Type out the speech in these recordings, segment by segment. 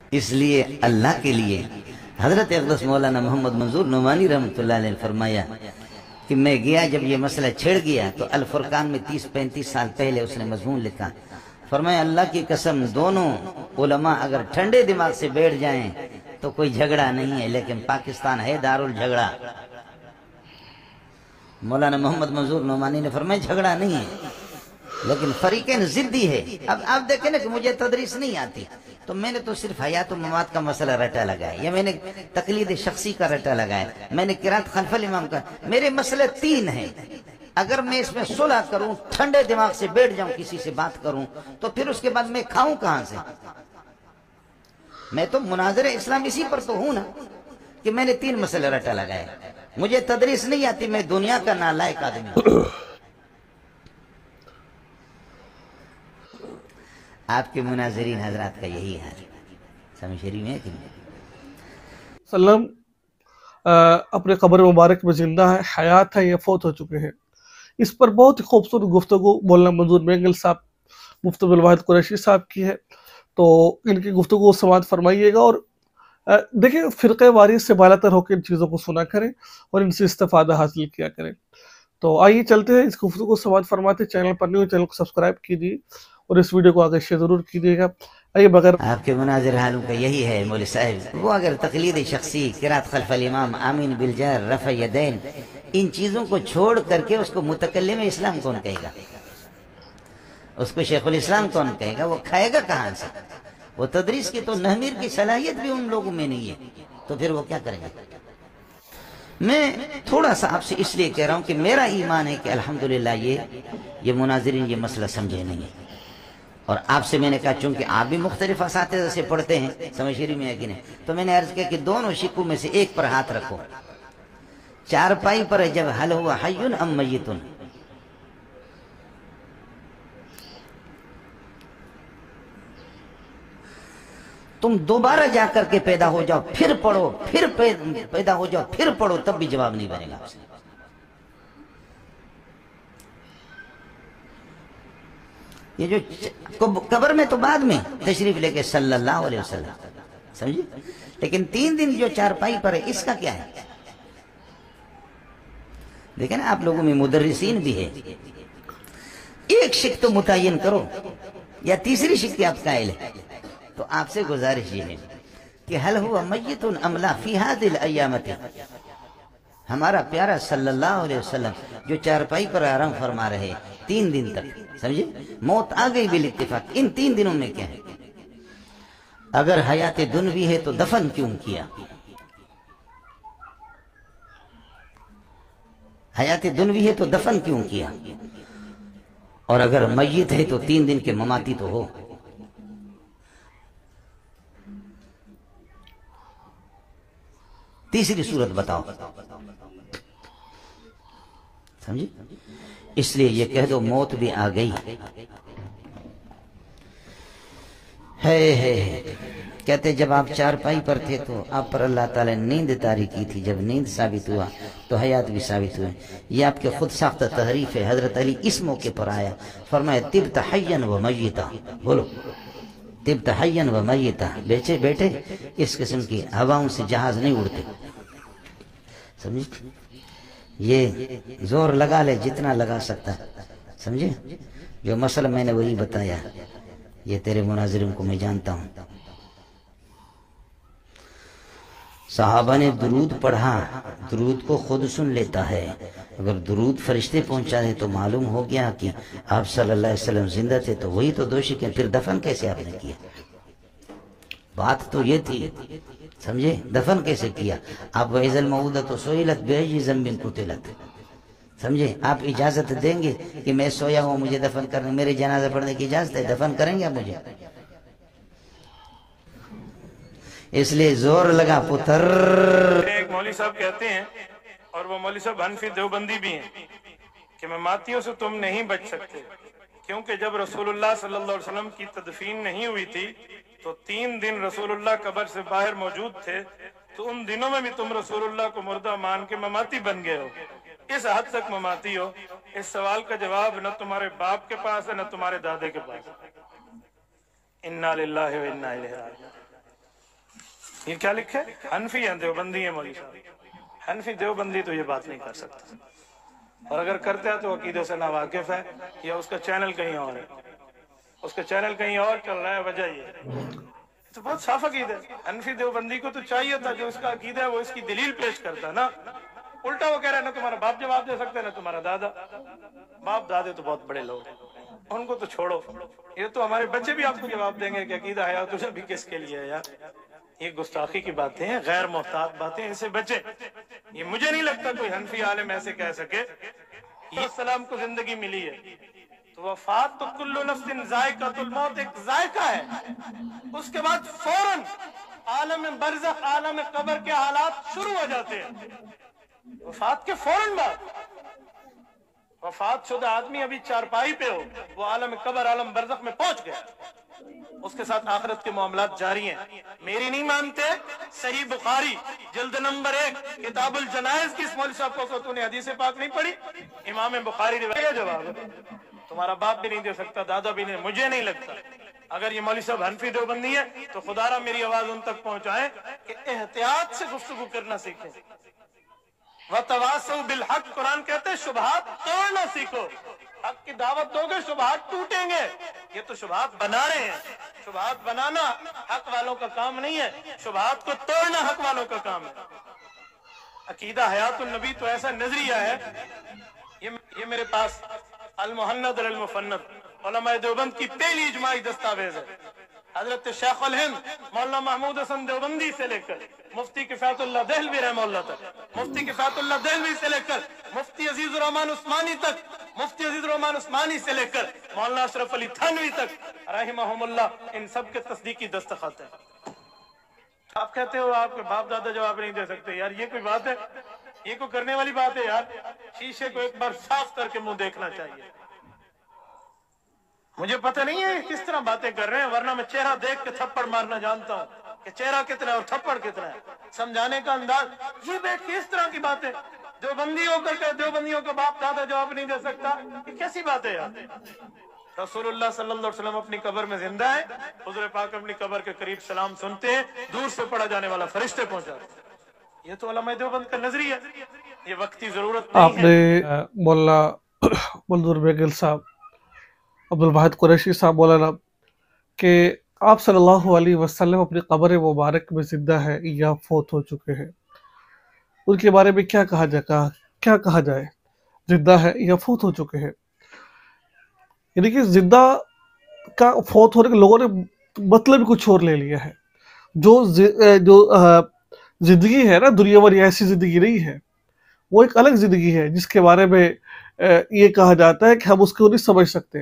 اس لیے اللہ کے لیے حضرت اقدس مولانا محمد منظور نعمانی رحمۃ اللہ علیہ نے فرمایا کہ میں گیا جب یہ مسئلہ چھڑ گیا تو الفرقان میں 30-35 سال پہلے اس نے مضمون لکھا، فرمایا اللہ کی قسم دونوں علماء اگر ٹھنڈے دماغ سے بیٹھ جائیں تو کوئی جھگڑا نہیں ہے، لیکن پاکستان ہے دارالجھگڑا۔ مولانا محمد منظور نعمانی نے فرمایا جھگڑا نہیں ہے لیکن فریقین ضدی ہے۔ اب آپ دیکھیں نا کہ مجھے تدریس نہیں آتی تو میں نے تو صرف حیات و ممات کا مسئلہ رٹا لگایا، یا میں نے تقلید شخصی کا رٹا لگایا، میں نے قرات خلف الامام کا، میرے مسئلے 3 ہیں۔ اگر میں اس میں صلح کروں، ٹھنڈے دماغ سے بیٹھ جاؤں، کسی سے بات کروں تو پھر اس کے بعد میں کھاؤں کہاں سے؟ میں تو مناظر اسلام اسی پر تو ہوں نا کہ میں نے 3 مسئلے رٹا لگائے۔ مجھے تدریس نہیں آتی، میں دنیا کا نالائق آدمی ہوں۔ آپ کے مناظرین حضرات کا یہی حال سمجھ رہی میں کہ وسلم اپنے قبر مبارک میں زندہ ہے، حیات ہے یا فوت ہو چکے ہیں؟ اس پر بہت ہی خوبصورت گفتگو مولانا منظور مینگل صاحب، مفتی عبدالواحد قریشی صاحب کی ہے، تو ان کی گفتگو کو سماعت فرمائیے گا۔ اور دیکھیں فرقہ واریث سے بالا تر ہو کے ان چیزوں کو سنا کریں اور ان سے استفادہ حاصل کیا کریں۔ تو آئیے چلتے ہیں، اس گفتگو کو سماعت فرماتے، چینل پر نہیں ہو چینل کو سبسکرائب کیجیے اور اس ویڈیو کو آگے شیئر ضرور کیجیے گا۔ آئیے بغیر آپ کے مناظر حالوں کا یہی ہے مولوی صاحب، وہ اگر تقلید شخصی، قرات خلف الامام، آمین بالجہر، رفع یدین، ان چیزوں کو چھوڑ کر کے اس کو متکلم اسلام کون کہے گا؟ اس کو شیخ الاسلام کون کہے گا؟ وہ کھائے گا کہاں سے؟ وہ تدریس کی تو نحمیر کی صلاحیت بھی ان لوگوں میں نہیں ہے، تو پھر وہ کیا کریں گے؟ میں تھوڑا سا آپ سے اس لیے کہہ رہا ہوں کہ میرا ایمان ہے کہ الحمدللہ یہ مناظرین یہ مسئلہ سمجھے نہیں ہے، اور آپ سے میں نے کہا چونکہ آپ بھی مختلف اساتذہ سے پڑھتے ہیں، سمجھ شریف میں ہے کہ نہیں، تو میں نے عرض کیا کہ دونوں شکوں میں سے ایک پر ہاتھ رکھو، چارپائی پر جب حل ہوا حیٌ ام میتٌ، تم دوبارہ جا کر کے پیدا ہو جاؤ، پھر پڑھو، پھر پیدا ہو جاؤ، پھر پڑھو، تب بھی جواب نہیں بنے گا آپ سے۔ یہ جو قبر میں تو بعد میں تشریف لے کے صلی اللہ علیہ وسلم، سمجھے، لیکن 3 دن جو چارپائی پر ہے اس کا کیا ہے؟ دیکھیں نا آپ لوگوں میں مدرسین بھی ہے، ایک شک تو متعین کرو، یا تیسری شک کے آپ قائل ہیں، تو آپ سے گزارش یہ ہے کہ حل ہوا میت ام لا فی ہذہ الایامۃ، ہمارا پیارا صلی اللہ علیہ وسلم جو چارپائی پر آرام فرما رہے 3 دن تک، سمجھے، موت آ گئی بالاتفاق، ان 3 دنوں میں کیا ہے؟ اگر حیات دنوی ہے تو دفن کیوں کیا؟ حیات دنوی ہے تو دفن کیوں کیا؟ اور اگر میت ہے تو 3 دن کے مماتی تو ہو۔ تیسری صورت بتاؤ، سمجھے، اس لیے یہ کہہ دو موت بھی آ گئی ہے۔ کہتے جب آپ چارپائی پر تھے تو آپ پر اللہ تعالیٰ نے نیند طاری کی تھی، جب نیند ثابت ہوا تو حیات بھی ثابت ہوئے۔ یہ آپ کے خود ساختہ تحریف ہے۔ حضرت علی اس موقع پر آیا، فرمایا طبت حیا و میتا، بولو طبت حیا و میتا، بیٹے اس قسم کی ہواؤں سے جہاز نہیں اڑتے، سمجھے، یہ زور لگا لے جتنا لگا سکتا، سمجھے، جو مسئلہ میں نے وہی بتایا، یہ تیرے مناظرین کو میں جانتا ہوں۔ صحابہ نے درود پڑھا، درود کو خود سن لیتا ہے، اگر درود فرشتے پہنچا دے تو معلوم ہو گیا کہ آپ صلی اللہ علیہ وسلم زندہ تھے، تو وہی تو دوشی کے، پھر دفن کیسے آپ نے کیا؟ بات تو یہ تھی، سمجھے، دفن کیسے کیا آپ؟ وَإِذَا الْمَوْءُودَةُ سُئِلَتْ بِأَيِّ ذَنبٍ قُتِلَتْ، سمجھے، آپ اجازت دیں گے کہ میں سویا ہوں مجھے دفن کرنے، میرے جنازہ پڑھنے کی اجازت ہے، دفن کریں گے آپ مجھے؟ اس لیے زور لگا پتر۔ ایک مولوی صاحب کہتے ہیں، اور وہ مولوی صاحب حنفی دیوبندی بھی ہیں، کہ مماتیوں سے تم نہیں بچ سکتے، کیونکہ جب رسول اللہ صلی اللہ علیہ وسلم کی تدفین نہیں ہوئی تھی تو 3 دن رسول اللہ قبر سے باہر موجود تھے، تو ان دنوں میں بھی تم رسول اللہ کو مردہ مان کے مماتی بن گئے ہو، اس حد تک مماتی ہو۔ اس سوال کا جواب نہ تمہارے باپ کے پاس ہے نہ تمہارے دادے کے پاس۔ انا للہ و انا الیہ راجعون۔ ये क्या लिखे? हनफी हैं, देवबंदी है मौलवी साहब। हनफी देवबंदी तो ये बात नहीं कर सकता, और अगर करता है तो अकीदे से नावाकिफ है, या उसका चैनल कहीं और है, उसका चैनल कहीं और चल रहा है, वजह ये तो बहुत साफ अकीदा है। हनफी देवबंदी को तो चाहिए था जो उसका अकीदा है वो इसकी दलील पेश करता ना। उल्टा वो कह रहा है ना तुम्हारा बाप जवाब दे सकता है ना तुम्हारा दादा। बाप दादे तो बहुत बड़े लोग हैं, उनको तो छोड़ो, ये तो हमारे बच्चे भी आपको जवाब देंगे कि अकीदा है तुझे भी किसके लिए है यार। ये गुस्ताखी की बातें हैं, गैर मोहतात बातें, इनसे बचे। ये मुझे नहीं लगता कोई हनफी आलिम ऐसे कह सके। ये सलाम को जिंदगी मिली है तो वफात तो कुल्लु नफ्सिन जायकातुल मौत, एक जायका है। उसके बाद फौरन आलम बरज़ख, आलम कब्र के हालात शुरू हो जाते हैं। वफात के फौरन बाद, वफात शुदा आदमी अभी चारपाई पे हो, वो आलम कब्र, आलम बरज़ख में पहुंच गया, उसके साथ आखिरत के मामलात जारी हैं। मेरी नहीं मानते, सही बुखारी जल्द नंबर 1 किताबुल जनाइज की मौलवी साहब को तूने हदीस पाक नहीं पढ़ी? इमाम बुखारी रिवायत जवाब है, तुम्हारा बाप भी नहीं दे सकता, दादा भी नहीं। मुझे नहीं लगता अगर ये मौलवी साहब हनफी देवबंदी है तो खुदारा मेरी आवाज उन तक पहुंचाए कि एहतियात से गुफ्तगू करना सीखें। वतवासौ बिल हक, कुरान कहते हैं शुबहात तोड़ना सीखो। हक की दावत दोगे शुबहात टूटेंगे। ये तो शुबहात बना रहे हैं, शुबहात बनाना हक वालों का काम नहीं है, शुबहात को तोड़ना हक वालों का काम है। अकीदा हयातुन नबी तो ऐसा नजरिया है, ये मेरे पास अल मुहन्नद अल मुफन्नद उलमा देवबंद की पहली इजमाई दस्तावेज है। हजरत शेख अल हिंद मौलाना महमूद हसन देवबंदी से लेकर मुफ्ती किफायतुल्लाह दहलवी रहमतुल्लाह तक, मुफ्ती किफायतुल्लाह दहलवी से लेकर मुफ्ती अजीजुर रहमान उस्मानी तक, मुफ्ती अजीजुर रहमान उस्मानी से लेकर मौलाना अशरफ अली थानवी तक रहमहुमुल्लाह, इन सब के तस्दीकी दस्तखत है। आप कहते हो आपके बाप दादा जवाब नहीं दे सकते, यार ये कोई बात है? ये कोई करने वाली बात है यार? शीशे को एक बार साफ करके मुंह देखना चाहिए। मुझे पता नहीं है किस तरह बातें कर रहे हैं, वरना मैं चेहरा देख के थप्पड़ मारना जानता हूँ कि चेहरा कितना है और थप्पड़ कितना है, समझाने का अंदाज। ये बैठ के इस तरह की बातें, देवबंदी होकर के देवबंदियों का बाप दादा जवाब नहीं दे सकता, ये कैसी बात है यार? रसूलुल्लाह सल्लल्लाहु अलैहि वसल्लम अपनी कब्र में जिंदा है, हुजूर पाक अपनी कब्र के करीब सलाम सुनते हैं, दूर से पढ़ा जाने वाला फरिश्ते पहुंचाते। ये तो उलमा देवबंद का नजरिया है, ये वक्ती जरूरत नहीं आपने मौलाना मंजूर बेगल साहब, अब्दुल वाहिद कुरैशी साहब मौलाना कि आप सल्लल्लाहु अलैहि वसल्लम अपनी कब्र मुबारक में जिंदा है या फौत हो चुके हैं, उनके बारे में क्या कहा जाए? जिंदा है या फौत हो चुके हैं? यानी कि जिंदा का फौत होने के लोगों ने मतलब कुछ और ले लिया है। जो जिंदगी है ना, दुनिया भर ऐसी जिंदगी नहीं है, वो एक अलग जिंदगी है जिसके बारे में ये कहा जाता है कि हम उसको नहीं समझ सकते।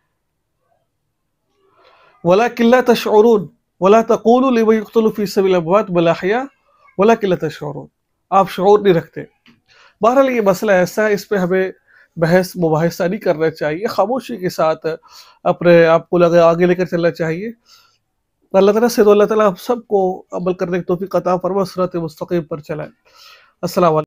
वलाकिन ला तशऊरून वला तक़ूलू लिमन युक़्तलू फ़ी सबीलिल अमवात बल अहया वलाकिन ला तशऊरून, आप शऊर नहीं रखते। बहरहाल ये मसला ऐसा है, इस पे हमें बहस मुबाहिसा नहीं करना चाहिए, खामोशी के साथ अपने आप को आगे लेकर चलना चाहिए। अल्लाह ताला से तो अल्लाह ताला हम सबको अमल करने की तौफीक अता फरमाए, सिरात मुस्तकीम पर चलाए। अस्सलाम वालेकुम।